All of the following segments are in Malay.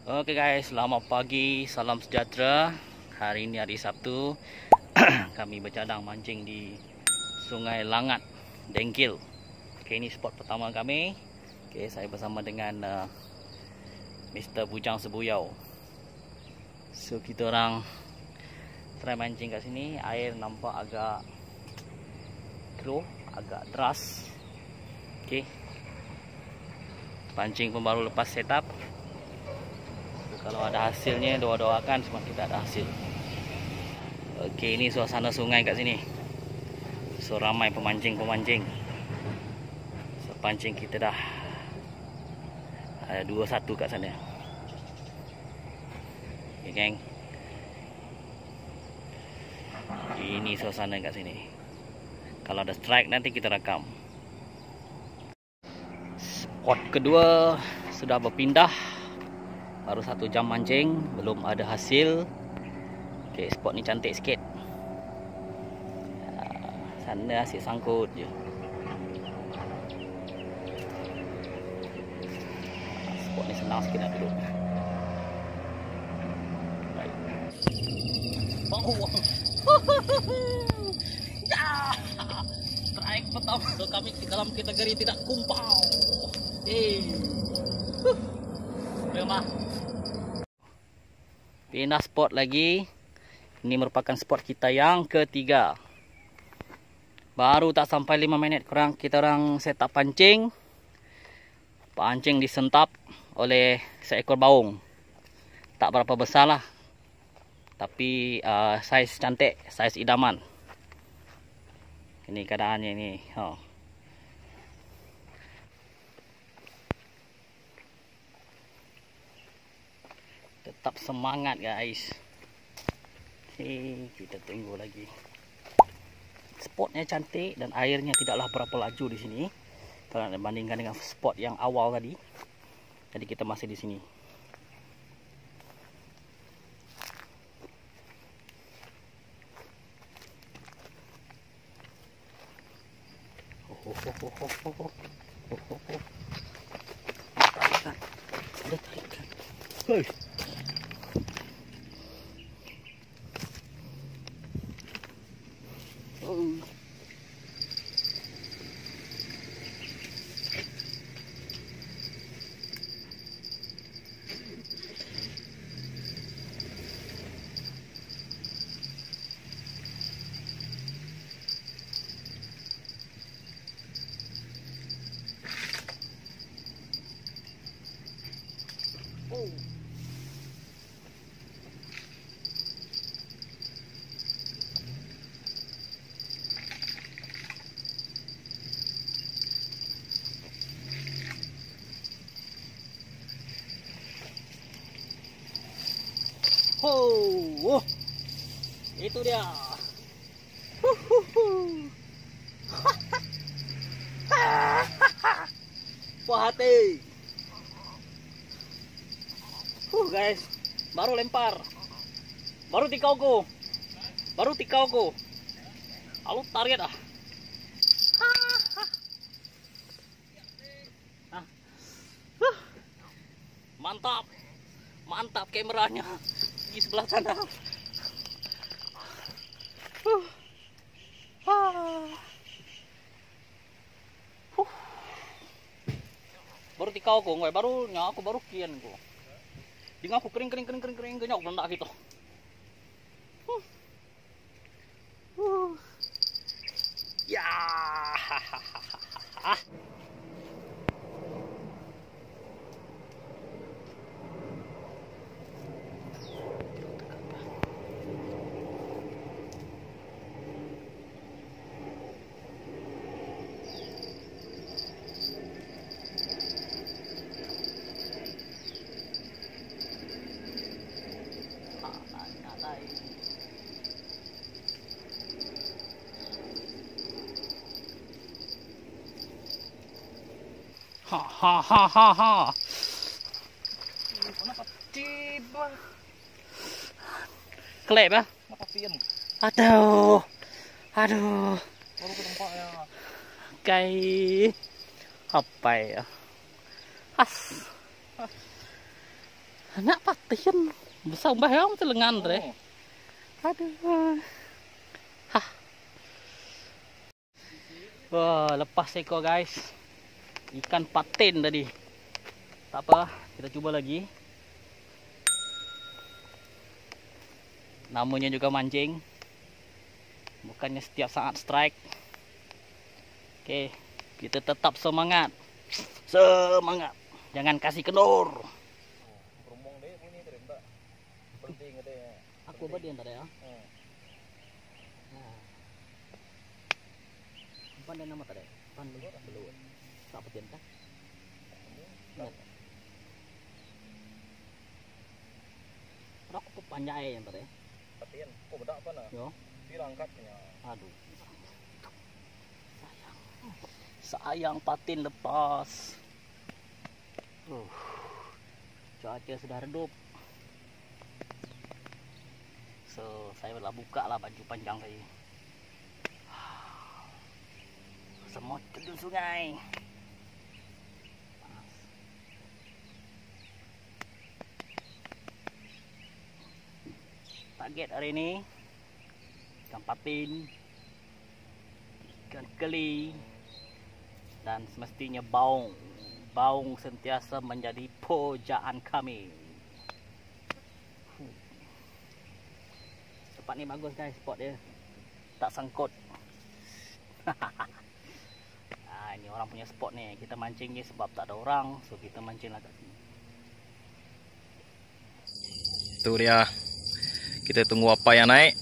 Oke guys, selamat pagi, salam sejahtera. Hari ini hari Sabtu. Kami bercadang mancing di Sungai Langat, Dengkil. Oke, ini spot pertama kami. Oke, saya bersama dengan Mr. Bujang Sebuyau. So kita orang try mancing kat sini. Air nampak agak keruh, agak deras. Oke, pancing pun baru lepas setup. Kalau ada hasilnya, doa-doakan semua kita ada hasil. Oke, ini suasana sungai kat sini. So ramai pemancing-pemancing. So pancing kita dah ada 2-1 kat sana. Oke geng, ini suasana kat sini. Kalau ada strike nanti kita rekam. Spot kedua sudah berpindah. Baru 1 jam mancing, belum ada hasil. Oke, spot ni cantik sikit. Sana asyik sangkut je. Spot ni senang sikit nak duduk. Baik. Ya! Strike pertama kami dalam kategori tidak kumpau. Memang. Pindah spot lagi. Ini merupakan spot kita yang ketiga. Baru tak sampai 5 minit kurang kita orang set up pancing. Pancing disentap oleh seekor baung. Tak berapa besar lah, tapi saiz cantik, saiz idaman. Ini keadaannya ini. Tetap semangat guys. Oke, kita tunggu lagi. Spotnya cantik dan airnya tidaklah berapa laju di sini kalau dibandingkan dengan spot yang awal tadi. Jadi kita masih di sini. Ada tarikan. Hei. Oh, itu dia. Puas hati. Guys, baru lempar, baru tikau ko, Alu target ah. Mantap kameranya di sebelah sana. Baru tikau ko, baru kian ko. Dengan aku kering kenyok rendak gitu. Ya. Ha. Kenapa tiba? Kelep ya? Kenapa pian? Aduh. Baru ke tempat ya. Apa ya? Anak patin. Besar bayang tu lengan deh. Aduh. Hah. Wah, lepas ekor guys. Ikan patin tadi. Tak apa, kita coba lagi. Namanya juga mancing. Bukannya setiap saat strike. Oke, kita tetap semangat. Semangat. Jangan kasih kendor. Aku buat dia tadi ya. Apa dia nama tadi? Belum. Tak petin kah? Aku panjai yang tadi. Patin, kok bedak apa nah? Yo. Dirangkatnya. Aduh. Sayang patin lepas. Cuaca sudah redup. So, saya telah buka lah baju panjang saya. Semut terjun sungai. Panas. Target hari ini ikan patin, ikan keli, dan semestinya baung. Baung sentiasa menjadi pujaan kami. Tempat ni bagus guys, spot dia tak sangkut. Ini orang punya spot ni. Kita mancing ni sebab tak ada orang, so kita mancing lah kat sini. Itu dia. Kita tunggu apa yang naik.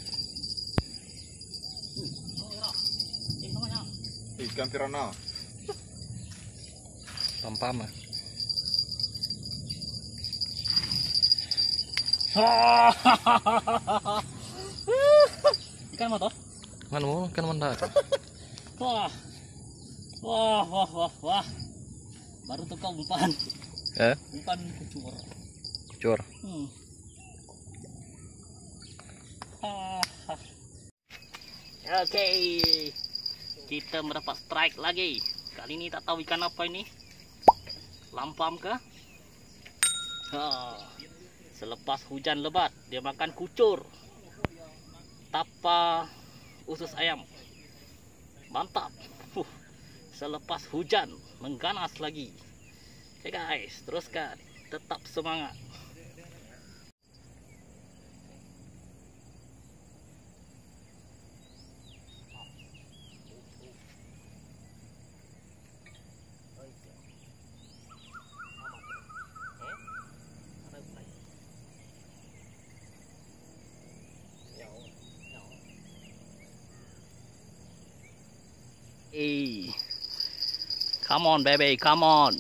Ikan piranha. Pam-pam. Ikan apa toh? Mana mau ikan mana? Wah. Wah, wah, wah, wah. Baru tuh kau umpan. Umpan kucur. Kucur. Oke. Kita mendapat strike lagi. Kali ini tak tahu ikan apa ini. Lampam ke? Selepas hujan lebat, dia makan kucur. Tapa usus ayam. Mantap. Selepas hujan mengganas lagi. Oke guys, teruskan. Tetap semangat. Hey. Come on baby, come on.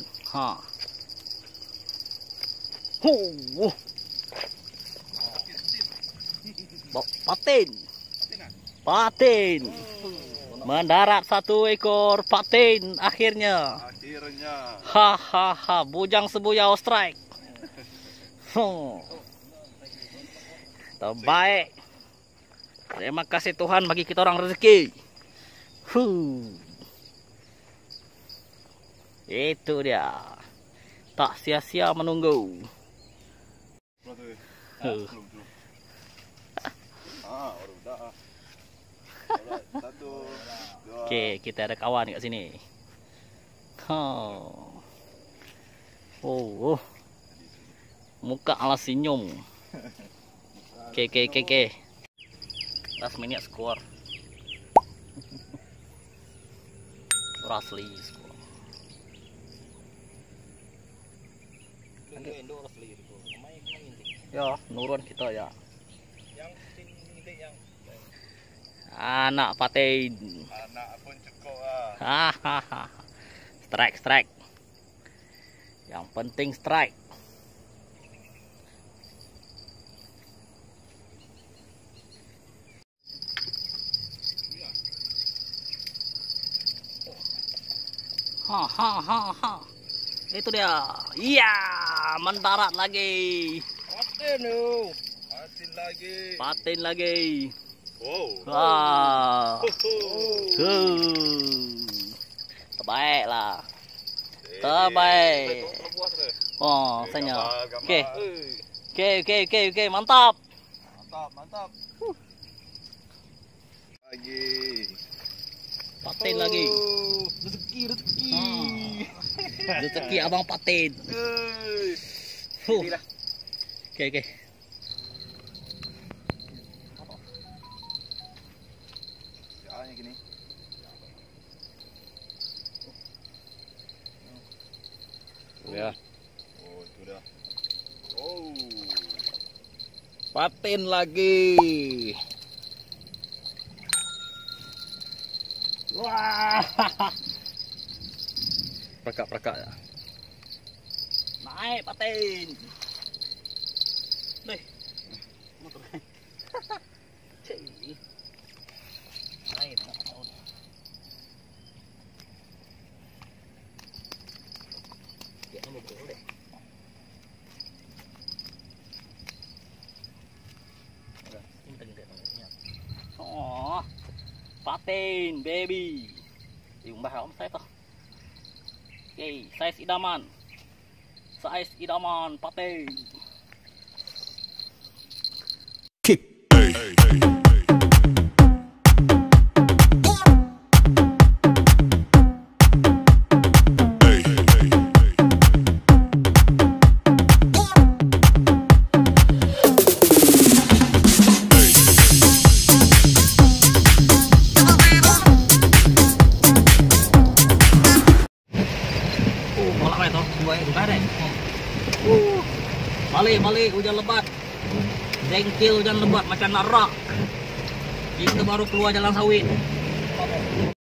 Patin. Patin. Mendarat satu ekor patin akhirnya. Hahaha, bujang sebuyau strike. Terbaik. Terima kasih Tuhan bagi kita orang rezeki. Itu dia. Tak sia-sia menunggu. Oke, kita ada kawan kat sini. Muka ala senyum. Oke. Last minute score. Rasli score. Ya, nurun kita ya. Anak patin. Anak pun cukup lah. Strike. Yang penting strike. Itu dia. Iya, mendarat lagi. Patin lagi. Wah. Terbaik lah. Terbaik. Oh, saya. Oke. Oke, mantap. Mantap. Lagi. Paten lagi. Rezeki. Rezeki abang paten. Oke. Jalannya gini. Ya. Oh, sudah. Oh. Paten lagi. Wah. Perakak ya. Naik paten. Deh. Motor. Cek ini. Naik. Ya, kamu betul deh. Oh, paten baby. Diumbah om saya toh. Oke, size idaman. Paten. Balik hujan lebat. Dengkil hujan lebat macam narak. Kita baru keluar jalan sawit.